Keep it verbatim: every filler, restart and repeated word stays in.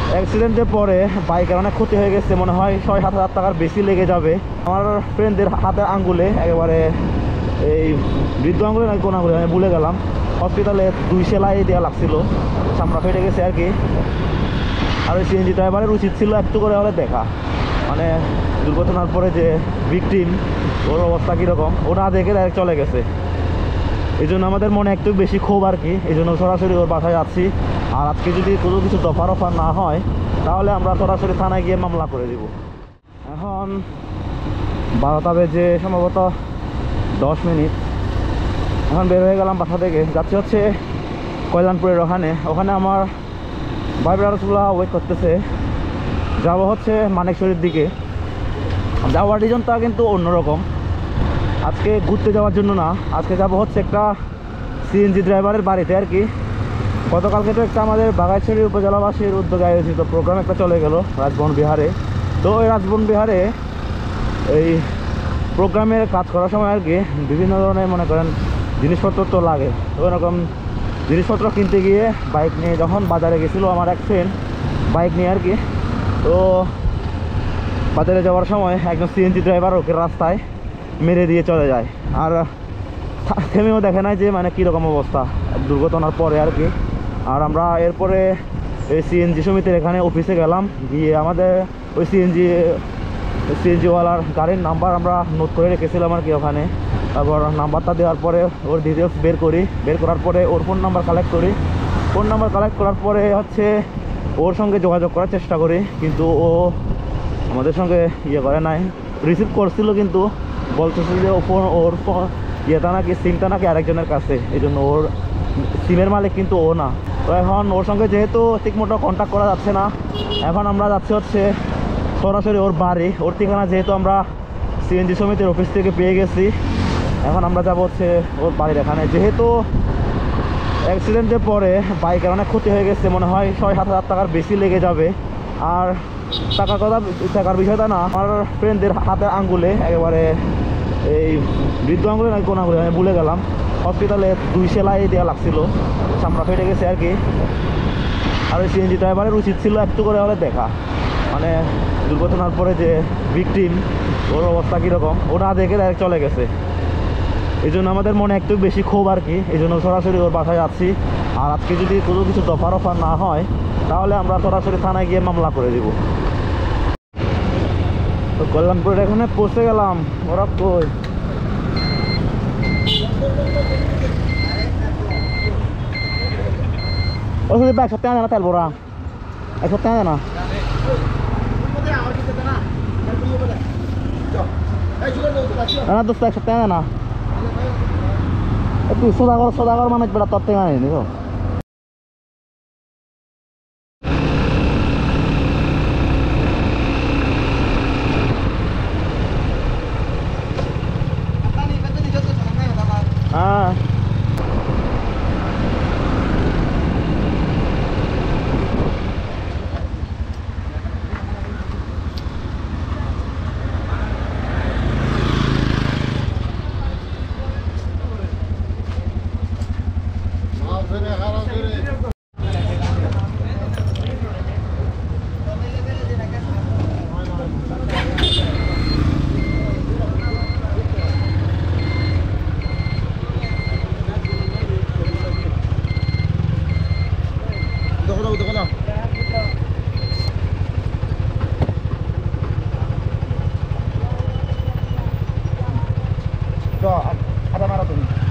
অ্যাক্সিডেন্টে পরে বাইকের অনেক ক্ষতি হয়ে গেছে, মনে হয় ছয় সাত হাজার টাকার বেশি লেগে যাবে। আমার ফ্রেন্ডদের হাতের আঙ্গুলে একেবারে এই বৃদ্ধ আঙ্গুলে নাকি কোন আঙ্গুলে আমি ভুলে গেলাম, হসপিটালে দুই সেলাই দেওয়া লাগছিল, চামড়া ফেটে গেছে আর কি। আর ওই সিএনজি ড্রাইভারের উচিত ছিল একটু করে হলে দেখা, মানে দুর্ঘটনার পরে যে ভিকটিম ওর অবস্থা কীরকম ও না দেখে ডাইরেক্ট চলে গেছে। এই জন্য আমাদের মনে একটু বেশি ক্ষোভ আর কি, এই জন্য সরাসরি ওর বাসায় যাচ্ছি। আর আজকে যদি কোনো কিছু দফার অফার না হয় তাহলে আমরা সরাসরি থানায় গিয়ে মামলা করে দিব। এখন বারোটা বেজে সম্ভবত দশ মিনিট, এখন বের হয়ে গেলাম বাসা থেকে, যাচ্ছি হচ্ছে কল্যাণপুরের ওখানে। ওখানে আমার ভাই ব্রাদার্সগুলো ওয়েট করতেছে। যাবো হচ্ছে মানিকশরীর দিকে। যাওয়ার রিজনটা কিন্তু অন্যরকম, আজকে ঘুরতে যাওয়ার জন্য না, আজকে যাব হচ্ছে একটা সিএনজি ড্রাইভারের বাড়িতে আর কি। গতকালকে তো একটা আমাদের বাঘাইছড়ি উপজেলাবাসীর উদ্যোগে আয়োজিত প্রোগ্রাম একটা চলে গেল রাজবন বিহারে। তো ওই রাজবন বিহারে এই প্রোগ্রামের কাজ করার সময় আর কি বিভিন্ন ধরনের মনে করেন জিনিসপত্র তো লাগে। তো এরকম জিনিসপত্র কিনতে গিয়ে বাইক নিয়ে যখন বাজারে গেছিলো আমার এক ফ্রেন্ড বাইক নিয়ে আর কি, তো বাজারে যাওয়ার সময় একজন সিএনজি ড্রাইভার ওকে রাস্তায় মেরে দিয়ে চলে যায়। আর থেমেও দেখে নাই যে মানে কীরকম অবস্থা দুর্ঘটনার পরে আর কি। আর আমরা এরপরে এই সিএনজি সমিতির এখানে অফিসে গেলাম, গিয়ে আমাদের ওই সিএনজি সিএনজিওয়ালার গাড়ির নাম্বার আমরা নোট করে রেখেছিলাম আর কি ওখানে। তারপর নাম্বারটা দেওয়ার পরে ওর ডিটেলস বের করি, বের করার পরে ওর ফোন নাম্বার কালেক্ট করি। ফোন নাম্বার কালেক্ট করার পরে হচ্ছে ওর সঙ্গে যোগাযোগ করার চেষ্টা করি, কিন্তু ও আমাদের সঙ্গে ইয়ে করে নাই, রিসিভ করছিল কিন্তু বলতেছে যে ও ফোন ওর ফোন ইয়েটা নাকি সিমটা নাকি আরেকজনের কাছে, এই জন্য ওর সিমের মালিক কিন্তু ও না। তো এখন ওর সঙ্গে যেহেতু ঠিকমতো কন্ট্যাক্ট করা যাচ্ছে না, এখন আমরা যাচ্ছি হচ্ছে সরাসরি ওর বাড়ি। ওর ঠিকানা যেহেতু আমরা সিএনজি সমিতির অফিস থেকে পেয়ে গেছি, এখন আমরা যাব হচ্ছে ওর বাড়ির এখানে। যেহেতু অ্যাক্সিডেন্টের পরে বাইকের অনেক ক্ষতি হয়ে গেছে, মনে হয় ছয় সাত হাজার টাকার বেশি লেগে যাবে। আর টাকার কথা টাকার বিষয়টা না, আমার ফ্রেন্ডদের হাতের আঙ্গুলে একেবারে এই বৃদ্ধ আঙ্গুলে নাকি কোন আঙ্গুলে আমি ভুলে গেলাম, হসপিটালে দুই সেলাই দেওয়া লাগছিল, চামড়া ফেটে গেছে আর কি। আর ওই সিএনজি ড্রাইভারের উচিত ছিল একটু করে হলে দেখা, মানে দুর্ঘটনার পরে যে ভিকটিম ওর অবস্থা কীরকম ও না দেখে ডাইরেক্ট চলে গেছে। এই জন্য আমাদের মনে একটু বেশি ক্ষোভ আর কি, এই জন্য সরাসরি ওর বাসায় যাচ্ছি। আর আজকে যদি কোনো কিছু দফার অফার না হয় তাহলে আমরা সরাসরি থানায় গিয়ে মামলা করে দিব। তো কল্যাণপুরের এখানে পৌঁছে গেলাম, ওরা কই ও শুধু এক সপ্তাহ জানা তেল বোরা এক সপ্তাহ জানা না দোস্ত এক সপ্তাহ জানা একটু সদাগর সদাগর মানুষ বেড়া তোর থেকে আনি দেখো। হ্যাঁ ada marah tuh.